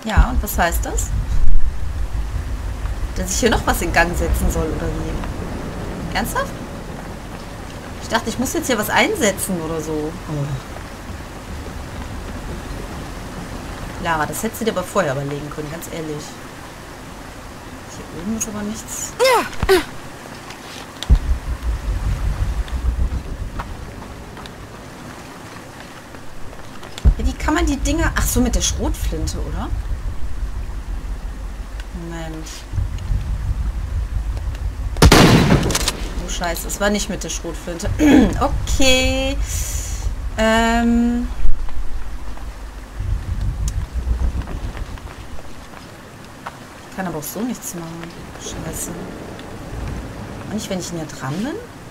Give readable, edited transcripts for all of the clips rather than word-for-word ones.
Ja, und was heißt das? Dass ich hier noch was in Gang setzen soll, oder wie? Ernsthaft? Ich dachte, ich muss jetzt hier was einsetzen oder so. Oh. Lara, das hättest du dir aber vorher überlegen können, ganz ehrlich. Hier oben ist aber nichts. Ja, wie kann man die Dinger... Ach so, mit der Schrotflinte, oder? Moment. Oh, scheiße. Es war nicht mit der Schrotflinte. Okay. Ich kann aber auch so nichts machen. Scheiße. Und nicht, wenn ich näher dran bin?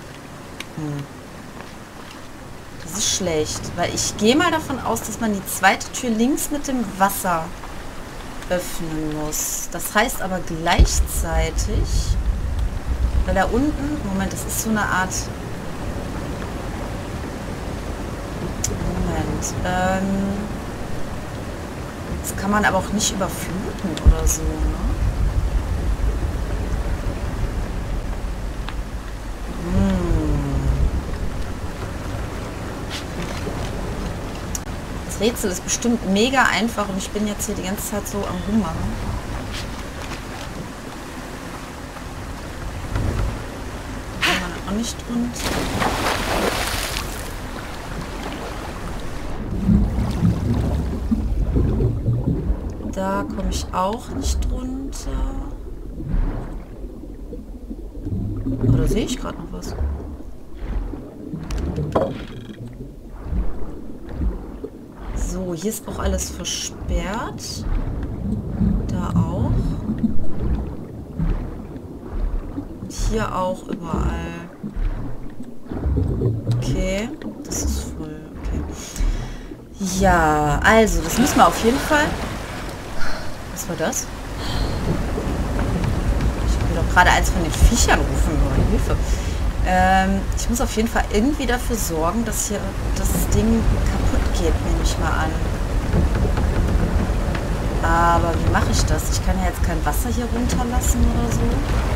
Das ist schlecht. Weil ich gehe mal davon aus, dass man die zweite Tür links mit dem Wasser öffnen muss. Das heißt aber gleichzeitig, weil da unten... Moment, das ist so eine Art... Moment. Das kann man aber auch nicht überfluten oder so, ne? Das Rätsel ist bestimmt mega einfach und ich bin jetzt hier die ganze Zeit so am Rummachen. Kann man auch nicht runter. Da komme ich auch nicht runter. Oder sehe ich gerade noch was? So, hier ist auch alles versperrt. Da auch. Und hier auch überall. Okay, das ist voll. Okay. Ja, also, das müssen wir auf jeden Fall... Was war das? Ich will doch gerade eins von den Viechern rufen, oder Hilfe. Ich muss auf jeden Fall irgendwie dafür sorgen, dass hier das Ding kaputt geht, nehme ich mal an. Aber wie mache ich das? Ich kann ja jetzt kein Wasser hier runterlassen oder so.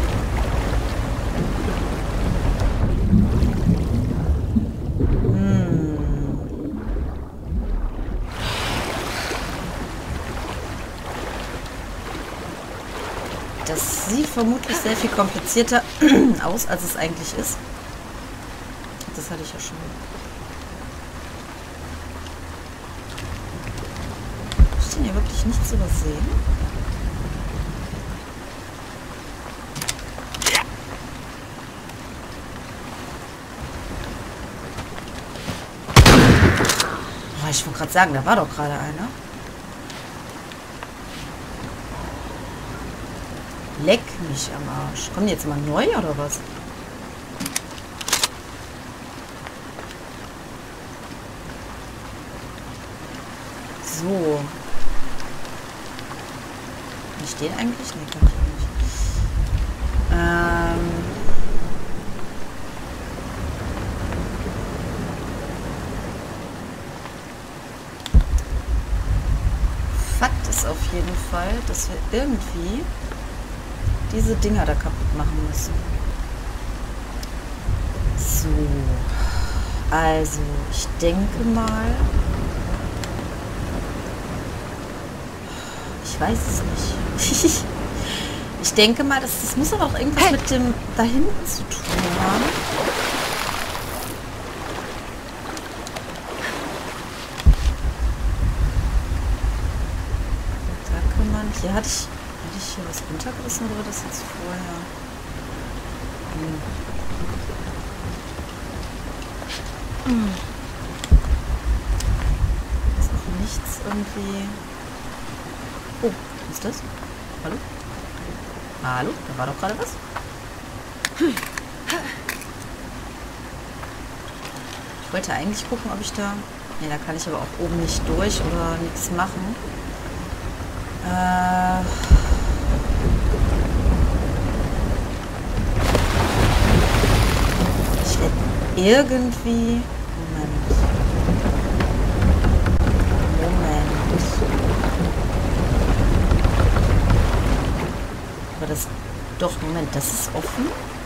Das sieht vermutlich sehr viel komplizierter aus, als es eigentlich ist. Das hatte ich ja schon. Ich kann hier wirklich nichts übersehen. Oh, ich wollte gerade sagen, da war doch gerade einer. Leck mich am Arsch. Kommen die jetzt mal neu oder was? So. Kann ich den eigentlich? Nee, kann ich nicht. Fakt ist auf jeden Fall, dass wir irgendwie diese Dinger da kaputt machen müssen. So. Also, ich denke mal... Ich weiß es nicht. Ich denke mal, das muss aber auch irgendwas mit dem da hinten zu tun haben. Da kann man... Hier hatte ich hier was runtergerissen oder war das jetzt vorher? Ist noch nichts irgendwie... Oh, was ist das? Hallo? Hallo? Da war doch gerade was? Ich wollte eigentlich gucken, ob ich da... Ne, da kann ich aber auch oben nicht durch oder nichts machen. Ich werde irgendwie... Moment. Moment, das ist offen.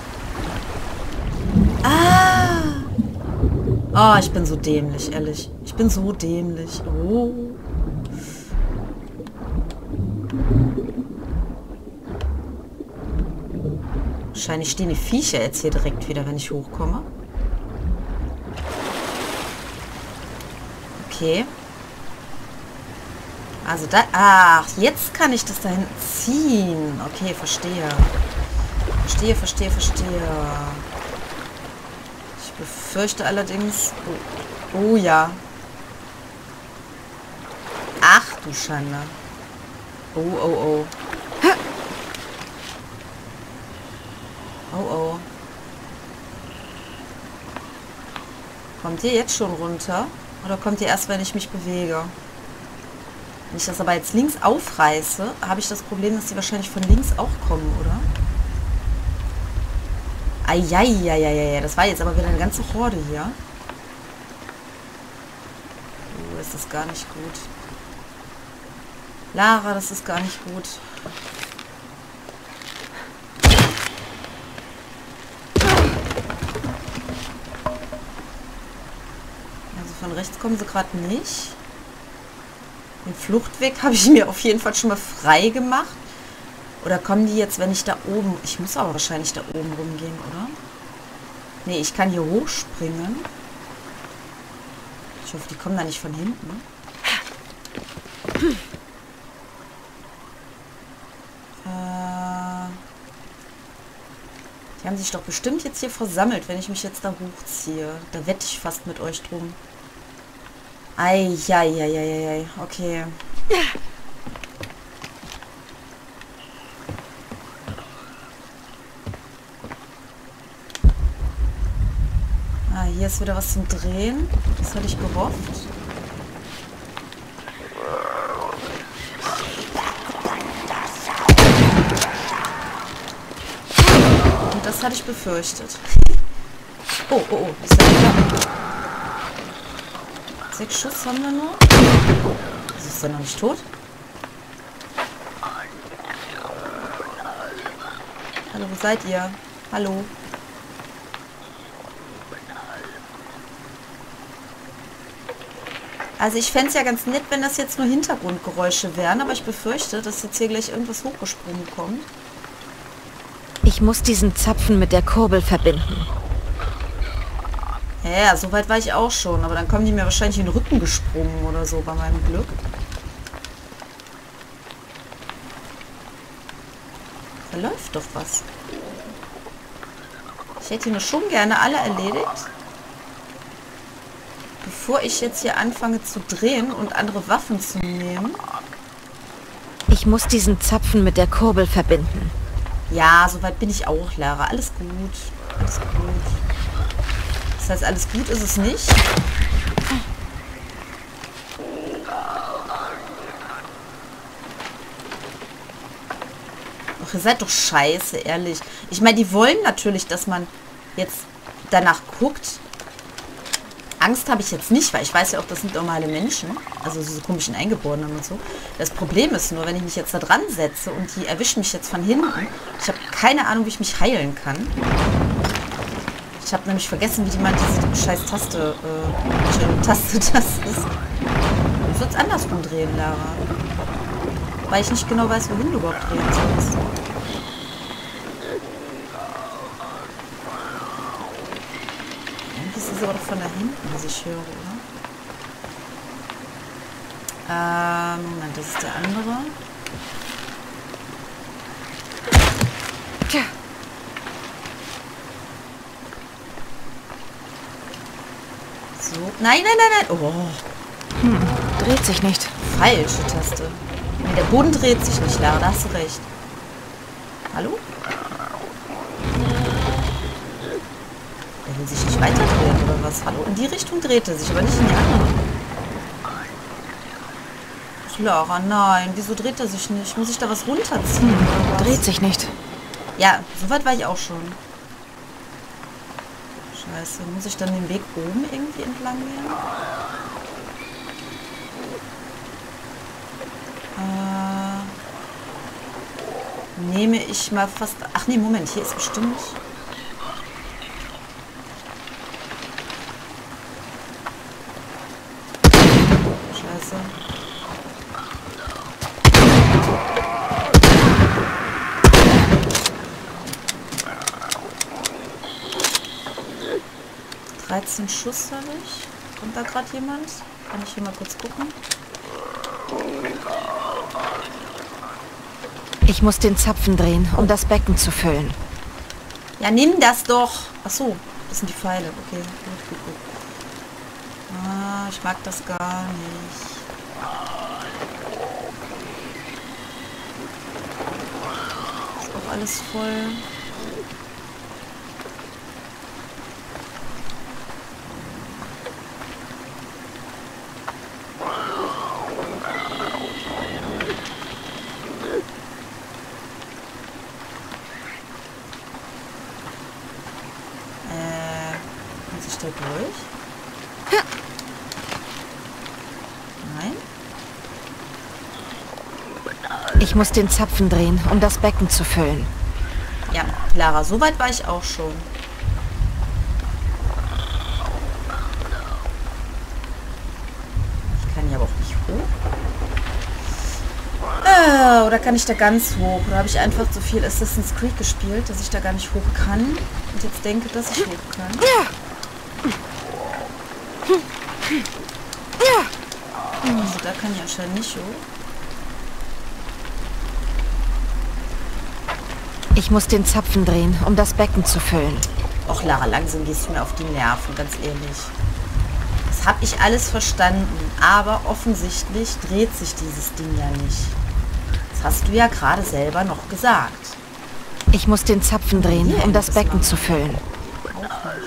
Ah! Oh, ich bin so dämlich, ehrlich. Ich bin so dämlich. Oh. Wahrscheinlich stehen die Viecher jetzt hier direkt wieder, wenn ich hochkomme. Okay. Also da... Ach, jetzt kann ich das da hinten ziehen. Okay, verstehe. Verstehe. Ich befürchte allerdings... Oh ja. Ach du Schande. Oh. Oh. Kommt ihr jetzt schon runter? Oder kommt ihr erst, wenn ich mich bewege? Wenn ich das aber jetzt links aufreiße, habe ich das Problem, dass sie wahrscheinlich von links auch kommen, oder? Eieieiei, das war jetzt aber wieder eine ganze Horde hier. Oh, das ist gar nicht gut. Lara, das ist gar nicht gut. Also von rechts kommen sie gerade nicht. Den Fluchtweg habe ich mir auf jeden Fall schon mal frei gemacht. Oder kommen die jetzt, wenn ich da oben... Ich muss aber wahrscheinlich da oben rumgehen, oder? Nee, ich kann hier hochspringen. Ich hoffe, die kommen da nicht von hinten. Die haben sich doch bestimmt jetzt hier versammelt, wenn ich mich jetzt da hochziehe. Da wette ich fast mit euch drum. Eieieiei. Okay. Ah, hier ist wieder was zum Drehen. Das hatte ich gehofft. Und das hatte ich befürchtet. Oh. Ist der wieder... 6 Schuss haben wir nur. Also ist der noch nicht tot? Hallo, wo seid ihr? Hallo? Also ich fände es ja ganz nett, wenn das jetzt nur Hintergrundgeräusche wären, aber ich befürchte, dass jetzt hier gleich irgendwas hochgesprungen kommt. Ich muss diesen Zapfen mit der Kurbel verbinden. Ja, so weit war ich auch schon, aber dann kommen die mir wahrscheinlich in den Rücken gesprungen oder so bei meinem Glück. Da läuft doch was. Ich hätte ihn schon gerne alle erledigt, bevor ich jetzt hier anfange zu drehen und andere Waffen zu nehmen. Ich muss diesen Zapfen mit der Kurbel verbinden. Ja, soweit bin ich auch, Lara. Alles gut. Alles gut. Das heißt, alles gut ist es nicht. Ach, ihr seid doch scheiße, ehrlich. Ich meine, die wollen natürlich, dass man jetzt danach guckt. Angst habe ich jetzt nicht, weil ich weiß ja auch, das sind normale Menschen. Also diese komischen Eingeborenen und so. Das Problem ist nur, wenn ich mich jetzt da dran setze und die erwischen mich jetzt von hinten. Ich habe keine Ahnung, wie ich mich heilen kann. Ich habe nämlich vergessen, wie die mal diese scheiß Taste, Taste das ist. Ich würde es andersrum drehen, Lara. Weil ich nicht genau weiß, wohin du überhaupt drehen sollst. Irgendwie ist es aber doch von da hinten, was ich höre, oder? Moment, das ist der andere. Tja. So. Nein. Oh. Dreht sich nicht. Falsche Taste. Nee, der Boden dreht sich nicht, Lara, da hast du recht. Hallo? Der will sich nicht weiter drehen, oder was? Hallo? In die Richtung dreht er sich, aber nicht in die andere. Lara, nein. Wieso dreht er sich nicht? Muss ich da was runterziehen? Oder was? Dreht sich nicht. Ja, soweit war ich auch schon. Scheiße, muss ich dann den Weg oben irgendwie entlang gehen? nehme ich mal fast... Ach nee, Moment, hier ist bestimmt... Scheiße. ...13 Schuss habe ich. Kommt da gerade jemand? Kann ich hier mal kurz gucken? Ich muss den Zapfen drehen, um das Becken zu füllen. Ja, nimm das doch. Ach so, das sind die Pfeile. Okay, gut, gut, gut. Ah, ich mag das gar nicht. Ist auch alles voll. Muss ich da durch? Nein? Ich muss den Zapfen drehen, um das Becken zu füllen. Ja, Lara, so weit war ich auch schon. Ich kann ja aber auch nicht hoch. Oder kann ich da ganz hoch? Oder habe ich einfach so viel Assassin's Creed gespielt, dass ich da gar nicht hoch kann? Und jetzt denke, dass ich hoch kann. Also da kann ich anscheinend nicht hoch. Ich muss den Zapfen drehen, um das Becken zu füllen. Och, Lara, langsam gehst du mir auf die Nerven, ganz ehrlich. Das habe ich alles verstanden, aber offensichtlich dreht sich dieses Ding ja nicht. Das hast du ja gerade selber noch gesagt. Ich muss den Zapfen drehen, um das Becken zu füllen. Auch nicht.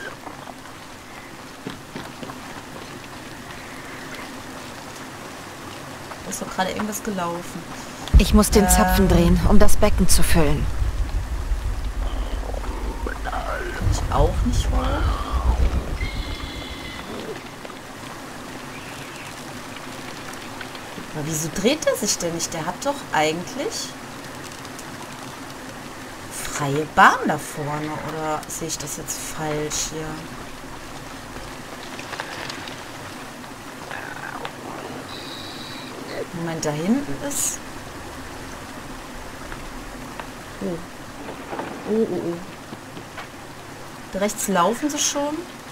Da ist doch gerade irgendwas gelaufen. Ich muss den Zapfen drehen, um das Becken zu füllen. Kann ich auch nicht hoch. Aber wieso dreht er sich denn nicht? Der hat doch eigentlich freie Bahn da vorne. Oder sehe ich das jetzt falsch hier? Moment, da hinten ist... Oh. Oh, oh, oh. Da rechts laufen sie schon.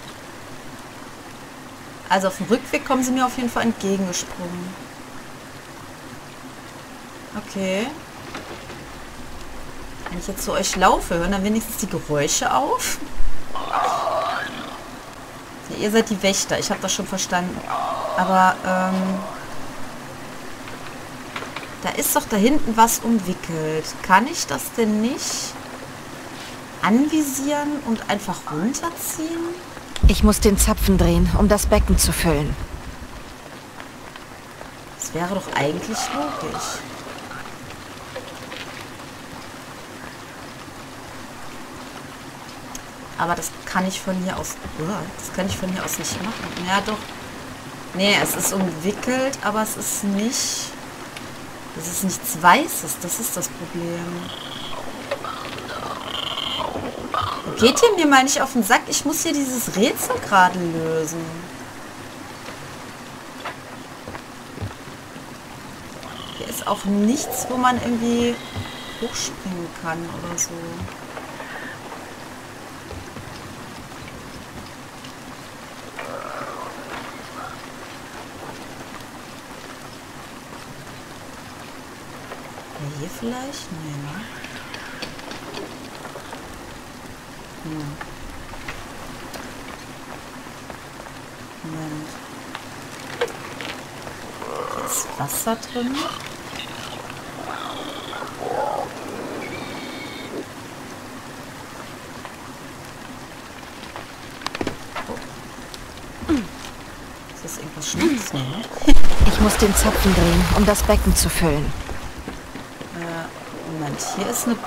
Also auf dem Rückweg kommen sie mir auf jeden Fall entgegengesprungen. Okay. Wenn ich jetzt zu euch laufe, hören dann wenigstens die Geräusche auf? Ja, ihr seid die Wächter, ich habe das schon verstanden. Aber, da ist doch da hinten was umwickelt. Kann ich das denn nicht anvisieren und einfach runterziehen? Ich muss den Zapfen drehen, um das Becken zu füllen. Das wäre doch eigentlich logisch. Aber das kann ich von hier aus... Das kann ich von hier aus nicht machen. Ja, doch. Nee, es ist umwickelt, aber es ist nicht... Es ist nichts Weißes. Das ist das Problem. Geht ihr mir mal nicht auf den Sack? Ich muss hier dieses Rätsel gerade lösen. Hier ist auch nichts, wo man irgendwie hochspringen kann oder so. Hier vielleicht? Nee, ne? Moment. Hier ist Wasser drin. Oh. Ist das irgendwas Schlimmes? Nee, ne? Ich muss den Zapfen drehen, um das Becken zu füllen. Moment, hier ist eine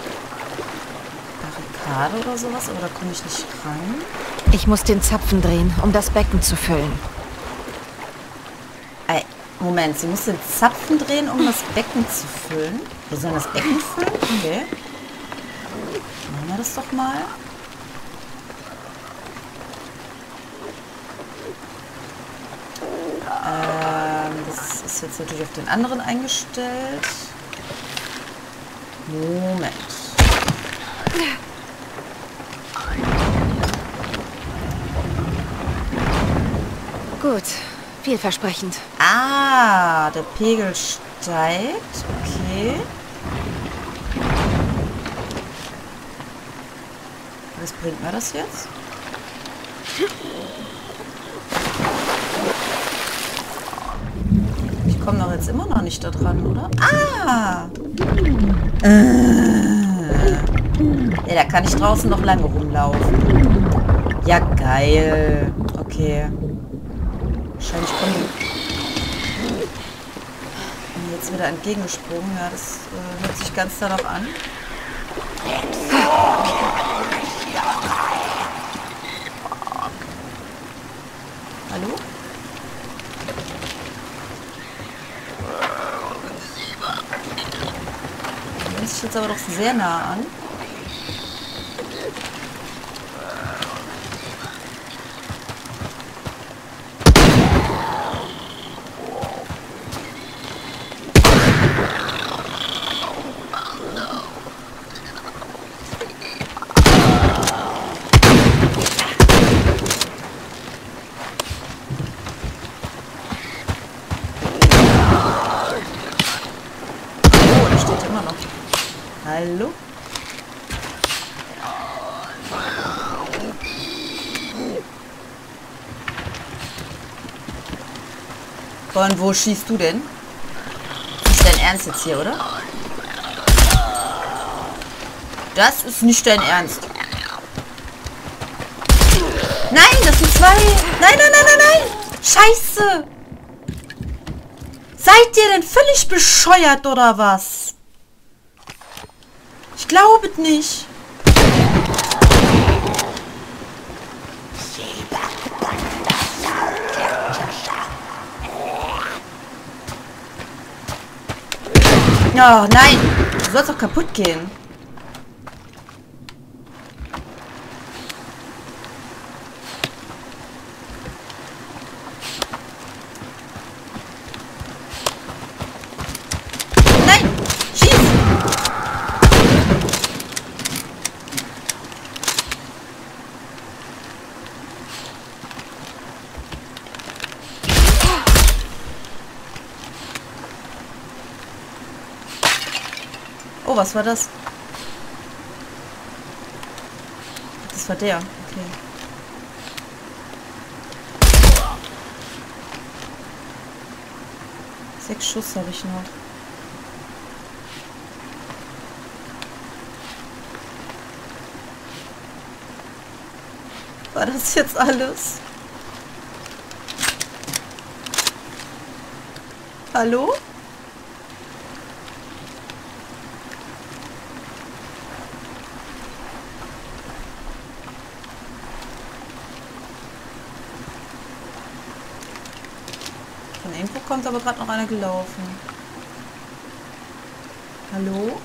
Barrikade oder sowas, aber da komme ich nicht ran. Ich muss den Zapfen drehen, um das Becken zu füllen. Moment, sie muss den Zapfen drehen, um das Becken zu füllen. Wir sollen das Becken füllen? Okay. Machen wir das doch mal. Das ist jetzt natürlich auf den anderen eingestellt. Moment. Gut, vielversprechend. Ah, der Pegel steigt. Okay. Was bringt mir das jetzt? Ich komme doch jetzt immer noch nicht da dran, oder? Ah! Ja, da kann ich draußen noch lange rumlaufen. Ja, geil. Okay. Wahrscheinlich kommen die jetzt wieder entgegengesprungen. Ja, das hört sich ganz danach an. Hallo? Die hört sich jetzt aber doch sehr nah an. Hallo? Von wo schießt du denn? Ist dein Ernst jetzt hier, oder? Das ist nicht dein Ernst. Nein, das sind zwei. Nein, nein, nein, nein, nein. Scheiße. Seid ihr denn völlig bescheuert oder was? Ich glaube es nicht. Oh nein, du sollst doch kaputt gehen. Nein, schieß! Oh, was war das? Das war der. Okay. Sechs Schuss habe ich noch. War das jetzt alles? Hallo? Von irgendwo kommt aber gerade noch einer gelaufen. Hallo?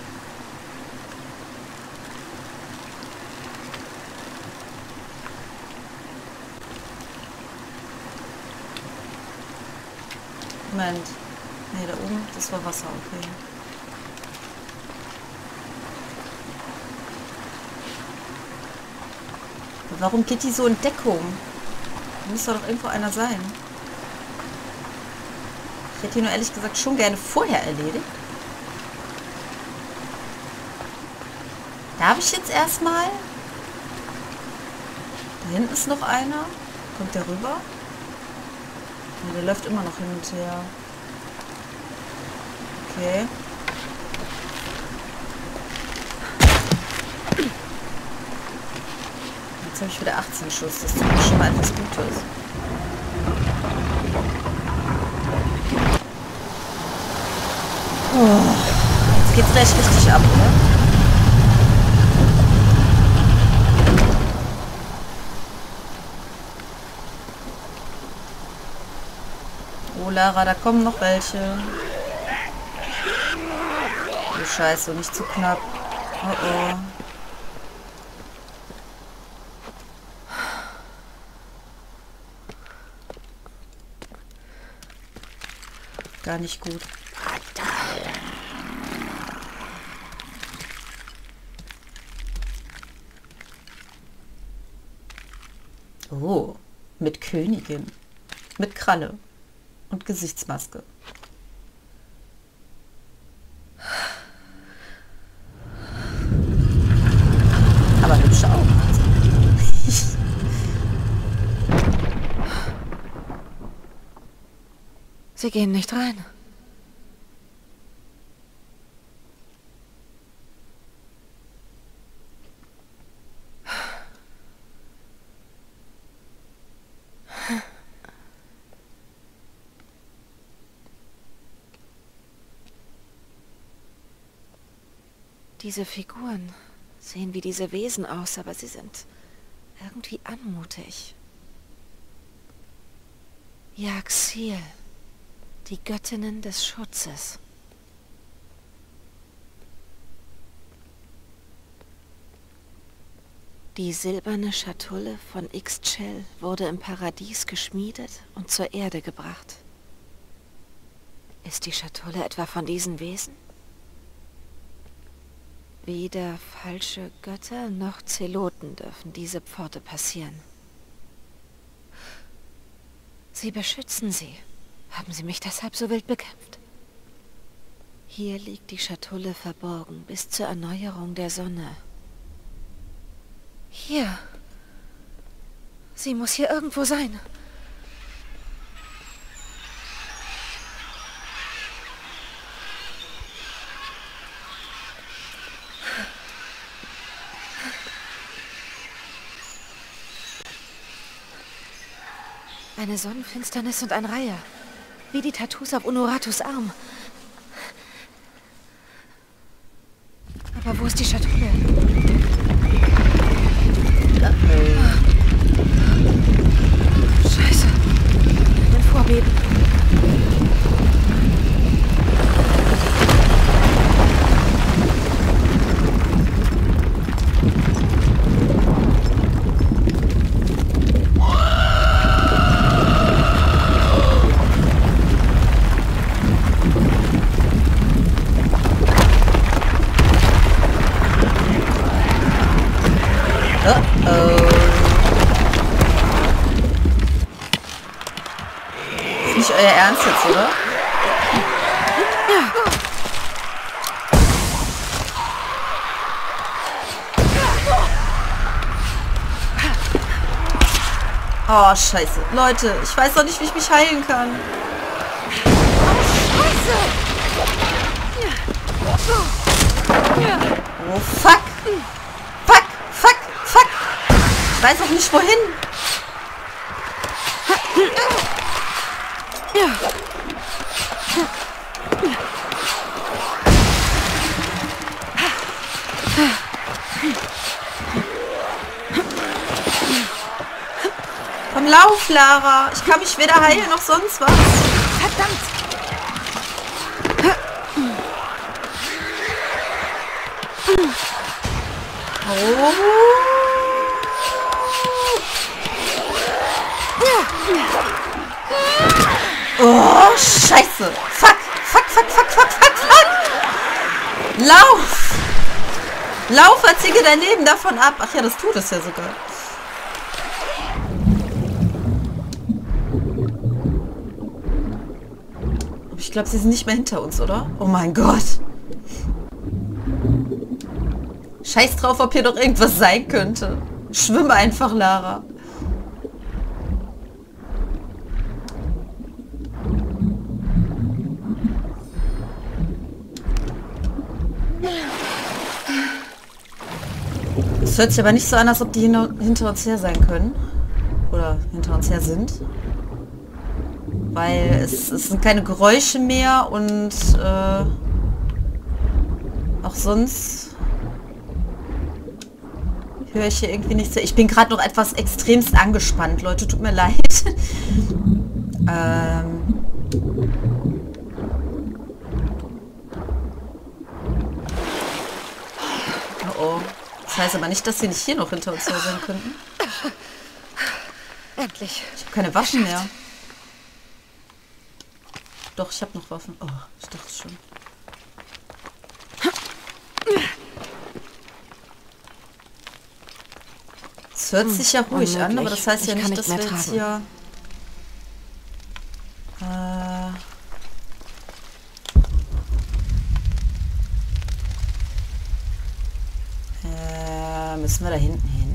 Moment. Ne, da oben, das war Wasser, okay. Aber warum geht die so in Deckung? Da muss doch irgendwo einer sein. Ich hätte ihn nur ehrlich gesagt schon gerne vorher erledigt. Darf ich jetzt erstmal? Da hinten ist noch einer. Kommt der rüber? Nee, der läuft immer noch hin und her. Okay. Jetzt habe ich wieder 18 Schuss. Das ist schon mal etwas Gutes. Oh, jetzt geht's gleich richtig ab, oder? Oh, Lara, da kommen noch welche. Du Scheiße, nicht zu knapp. Oh, oh. Gar nicht gut. Oh, mit Königin. Mit Kralle. Und Gesichtsmaske. Aber hübsche Augen hat sie. Sie gehen nicht rein. Diese Figuren sehen wie diese Wesen aus, aber sie sind irgendwie anmutig. Yaxil, die Göttinnen des Schutzes. Die silberne Schatulle von Ixchel wurde im Paradies geschmiedet und zur Erde gebracht. Ist die Schatulle etwa von diesen Wesen? Weder falsche Götter noch Zeloten dürfen diese Pforte passieren. Sie beschützen sie. Haben sie mich deshalb so wild bekämpft? Hier liegt die Schatulle verborgen bis zur Erneuerung der Sonne. Hier. Sie muss hier irgendwo sein. Eine Sonnenfinsternis und ein Reiher. Wie die Tattoos auf Unuratus Arm. Aber wo ist die Schatulle? Scheiße. Ein Vorbeben. Nicht euer Ernst jetzt, oder? Oh, scheiße. Leute, ich weiß doch nicht, wie ich mich heilen kann. Oh, fuck. Fuck, fuck, fuck. Ich weiß auch nicht, wohin. Komm, lauf, Lara. Ich kann mich weder heilen noch sonst was. Verdammt! Oh. Oh, scheiße. Fuck, fuck, fuck, fuck, fuck, fuck, fuck. Lauf. Lauf, erzähle dein Leben davon ab. Ach ja, das tut es ja sogar. Ich glaube, sie sind nicht mehr hinter uns, oder? Oh mein Gott. Scheiß drauf, ob hier doch irgendwas sein könnte. Schwimm einfach, Lara. Es hört sich aber nicht so an, als ob die hinter uns her sein können. Oder hinter uns her sind. Weil es sind keine Geräusche mehr und auch sonst höre ich hier irgendwie nichts. Ich bin gerade noch etwas extremst angespannt, Leute, tut mir leid. Oh oh. Das heißt aber nicht, dass sie nicht hier noch hinter uns her sein könnten. Endlich. Ich habe keine Waffen mehr. Doch, ich habe noch Waffen. Oh, ich dachte schon. Es hört sich ja ruhig an, aber das heißt ja nicht, dass wir jetzt hier... müssen wir da hinten hin?